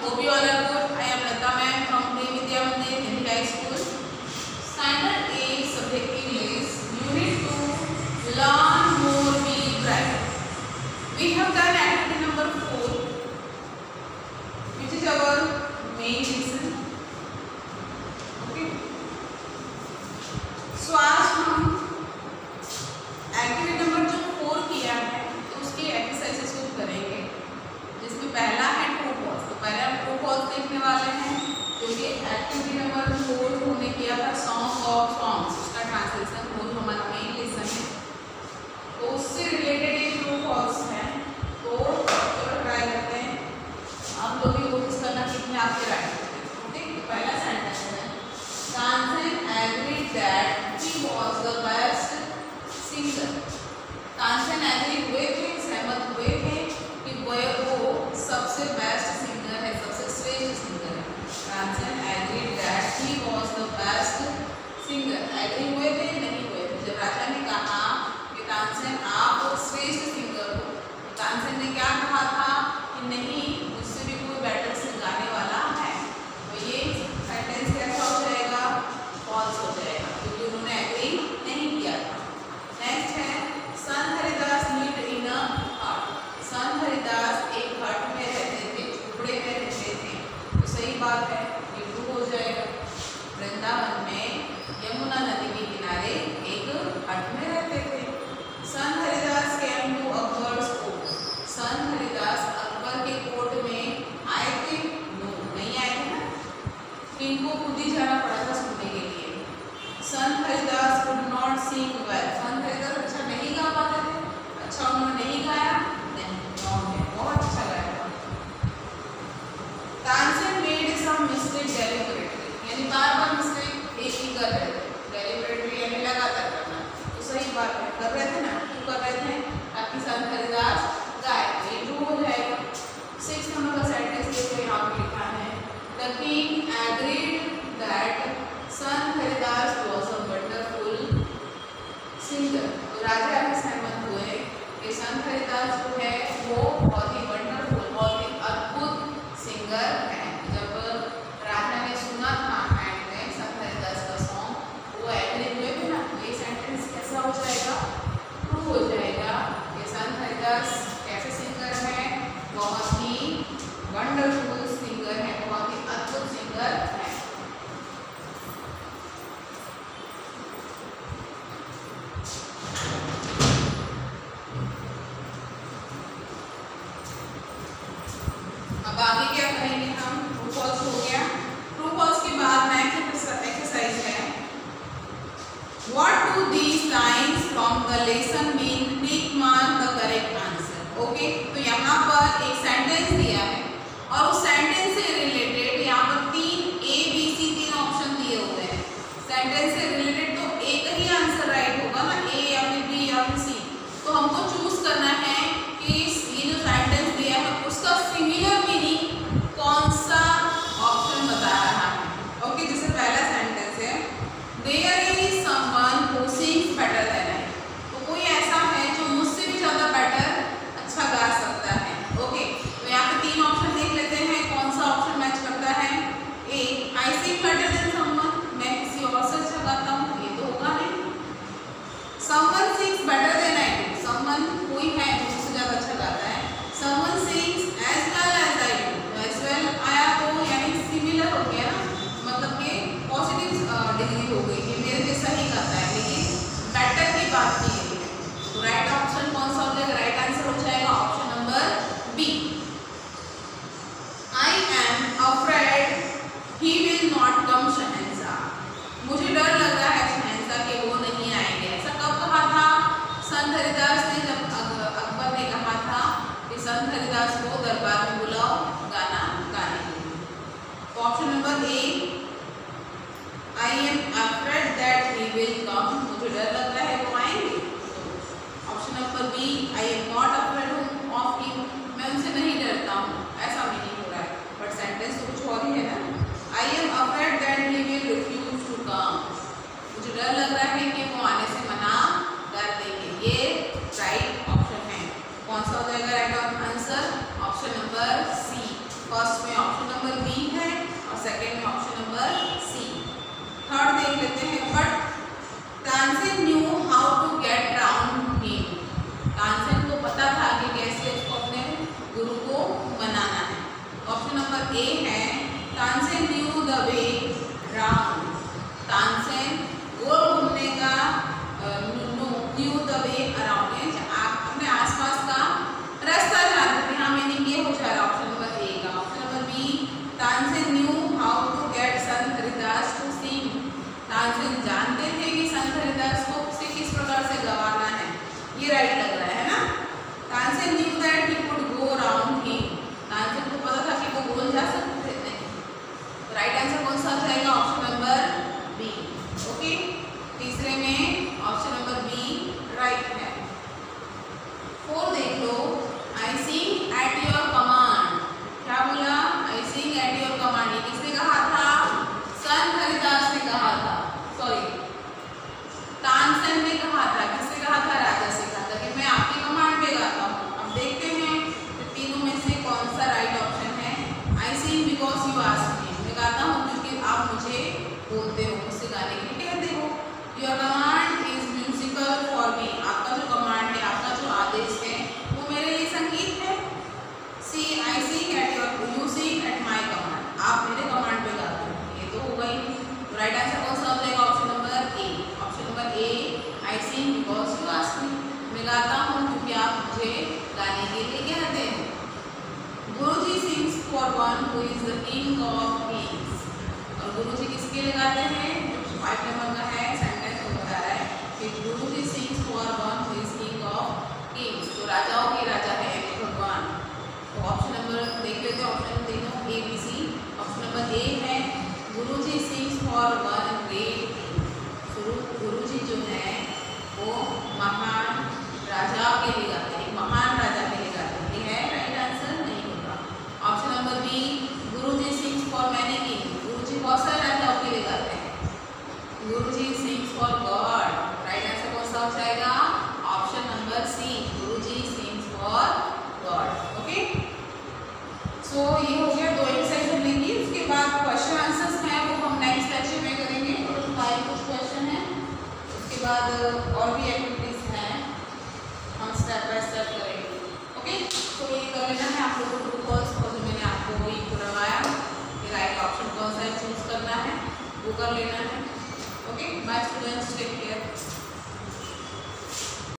Hope you all are good. I am Lata ma'am from Pre Vidya Mandir Hindi High School. Standard 8 Subject English Unit 2 Learn More Be Bright. We have done activity number 4, which is our main lesson. Okay. So आज हम activity number जो 4 किया है तो उसके exercises को करेंगे, जिसमें पहला है ट्रू फॉल्स। तो पहले हम ट्रू फॉल्स देखने वाले हैं, क्योंकि एक्टिविटी नंबर 4 हमने किया था सॉन्ग ऑफ सॉन्ग्स, उसका ट्रांसलेशन वो जो हमारा मेन लेसन है, तो उससे रिलेटेड ये ट्रू फॉल्स है। तो चलो ट्राई करते हैं, आप लोग भी कोशिश करना कितने आपके राइट होते हैं। ओके, तो पहला सेंटेंस है Tansen agreed that he was the best singer. Tansen agree हुए थे, सहमत हुए थे कि वो सबसे बेस्ट सिंगर है, सबसे श्रेष्ठ सिंगर है। Tansen agree that he was the best singer. Agree हुए थे, नहीं हुए थे। जब राजा ने कहा कि तानसेन आप श्रेष्ठ सिंगर हो, तानसेन ने क्या कहा था कि नहीं, मुझसे भी कोई बेटर से गाने वाला है। तो ये सेंटेंस कैसा हो जाएगा? फॉल्स हो जाएगा, क्योंकि उन्होंने एग्री नहीं किया था। नेक्स्ट है संत हरिदास लीव्ड इन अ हट। संत हरिदास एक हट में रहते थे, झोपड़े में रहते थे। तो सही बात है, ये ट्रू हो जाएगा। वृंदावन में यमुना नदी के किनारे एक हट में रहते थे। Sant Haridas came to Akbar's court. Sant Haridas Akbar के कोर्ट में आए थे? नो, नहीं आए थे ना, इनको खुद ही जाना पड़ा था सुनने के लिए। Sant Haridas could not sing well. Sant Haridas अच्छा नहीं गा पाते थे। अच्छा उन्होंने नहीं गाया? नहीं, रॉन्ग है, बहुत अच्छा गाया था। Tansen made some mistake deliberately, यानी बार-बार मिस्टेक एक ही कर रहे थे। डेलिबरेटली यानी लगातार करना। तो सही बात है, कर रहे थे ना, क्यों कर रहे थे? ताकि संत हरिदास गाए। ये ट्रू हो जाएगा। 6 नंबर का सेंटेंस देखो, यहाँ पे लिखा है the king agreed that Sant Haridas was a wonderful singer. तो राजा भी सहमत हुए कि संत हरिदास जो है वो बहुत ही वंडरफुल, बहुत ही अद्भुत सिंगर है। जब राजा ने सुना था एंड में संत हरिदास का सॉन्ग, वो एग्री हुए थे ना। ये सेंटेंस कैसा हो जाएगा? ट्रू हो जाएगा कि संत हरिदास कैसे सिंगर है? बहुत ही वंडरफुल सिंगर है, बहुत ही अद्भुत सिंगर है। अब आगे क्या करेंगे हम? ट्रू फॉल्स हो गया। ट्रू फॉल्स के बाद नेक्स्ट एक्सरसाइज है what do these lines from the lesson mean, tick mark the correct answer. Okay, तो यहाँ पर एक सेंटेंस दिया है और उस सेंटेंस से रिलेटेड यहाँ पर 3 ऑप्शन दिए हुए हैं। सेंटेंस से रिलेटेड तो एक ही आंसर राइट होगा ना, ए या फिर बी या फिर सी। तो हमको चूज करना है कि ये जो सेंटेंस दिया है उसका सिमिलर मीनिंग कौन सा ऑप्शन बता रहा है। ओके, जैसे पहला सेंटेंस है there is someone who sings better than I. तो कोई ऐसा है जो मुझसे भी ज़्यादा बेटर अच्छा गा सकता है। ओके, तो यहाँ पे 3 ऑप्शन देख लेते हैं, कौन सा ऑप्शन मैच करता है। A I sing better than someone, मैं किसी और से अच्छा गाता हूँ, ये तो होगा नहीं। Someone sings better than I do, someone कोई है जो मुझसे ज़्यादा अच्छा गाता है। Someone sings as well as I do, as well आया तो यानी सिमिलर हो गया ना, मतलब कि पॉजिटिव डिग्री हो गई कि मेरे जैसा ही गाता है, लेकिन बेटर की बात की गई है। तो राइट ऑप्शन कौन सा हो जाएगा? राइट आंसर हो जाएगा option number B. I am afraid he will not come शहंशाह। मुझे डर लग रहा है शहंशाह के वो नहीं आएंगे। ऐसा कब कहा था? संत हरिदास ने, जब अकबर ने कहा था कि संत हरिदास को दरबार में बुलाओ गाना गाने के लिए। तो option number A I am afraid that he will come, मुझे डर लग रहा है वो आएंगे। Option number B I am not afraid of him, मैं उनसे नहीं डरता हूँ, ऐसा मीनिंग हो रहा है। बट सेंटेंस तो कुछ और ही है ना। I am afraid that he will refuse to come, मुझे डर लग रहा है कि वो आने से मना कर देंगे। ये राइट ऑप्शन है। कौन सा हो जाएगा right answer? Option number C. First में ऑप्शन नंबर सेकेंड में ऑप्शन नंबर सी। थर्ड देख लेते हैं, but Tansen knew how to get around him. Tansen को पता था कि कैसे उसको अपने गुरु को मनाना है। ऑप्शन नंबर ए है Tansen knew the way round. Tansen गोल घूमने का न्यू द वे अराउंड है, अपने आसपास का रास्ता जानते थे। हाँ, मीनिंग ये हो जा रहा है ऑप्शन नंबर ए का। Option number B Tansen knew how to get Sant Haridas to sing. Tansen जानते थे कि संत हरिदास को से किस प्रकार से गवाना है। ये राइट लग रहा है ना। Tansen knew that he could go around him. Tansen को पता था कि वो गोल जा सकते थे। राइट आंसर कौन सा हो जाएगा? Option number B. ओके, तीसरे में ऑप्शन नंबर बी राइट है। 4 देख लो, I sing at your command. क्या बोला? I sing at your command. ये किसने कहा था? संत हरिदास ने कहा था, सॉरी तानसेन ने कहा था। किसने कहा था? राजा से कहा था कि मैं आपके कमांड पे गाता हूँ। अब देखते हैं तीनों में से कौन सा राइट ऑप्शन है। I sing because you asked me. मैं गाता हूँ क्योंकि आप मुझे बोलते हो, मुझसे गाने के लिए कहते हो। Your command is musical for me. आपका जो कमांड है, आपका जो आदेश है, वो मेरे लिए संगीत है। C I sing at your, you sing at my command. आप मेरे कमांड पे गाते हो। ये तो हो गई। राइट आंसर कौन सा हो जाएगा? Option number A. Option number A I sing because you asked me. मैं गाता हूँ क्योंकि आप मुझे गाने के लिए कहते हैं। Guruji sings for one who is the king of kings. और गुरुजी किसके लिए गाते हैं? 5 नंबर का है सेंटेंस, वो बता रहा है कि Guruji sings for one who is king of kings. तो राजाओं के राजा है भगवान। तो ऑप्शन नंबर देख लेते हैं, ऑप्शन तीनों A B C. Option number A है Guruji sings for one great king. Guruji जो है वो महान राजा के लिए गाते हैं, महान राजा के लिए गाते हैं। ये है राइट आंसर? नहीं होगा। Option number B Guruji sings for many king. Guruji बहुत सारे राजाओं के लिए गाते हैं। Guruji sings for God. Right answer कौन सा हो जाएगा? Option number C Guruji sings for God. Okay, so ये हो गया 2 एक्सरसाइज हमने की। उसके बाद क्वेश्चन आंसर्स हैं वो हम नेक्स्ट लेक्चर में करेंगे। टोटल 5 कुछ क्वेश्चन है। उसके बाद और भी एक्टिविटीज हैं, हम स्टेप बाय स्टेप करेंगे। ओके, तो ये कर लेना है आप लोगों को ट्रू फॉल्स, और जो मैंने आपको वही करवाया कि राइट ऑप्शन कौन सा चूज करना है वो कर लेना है। Okay, bye students, take care.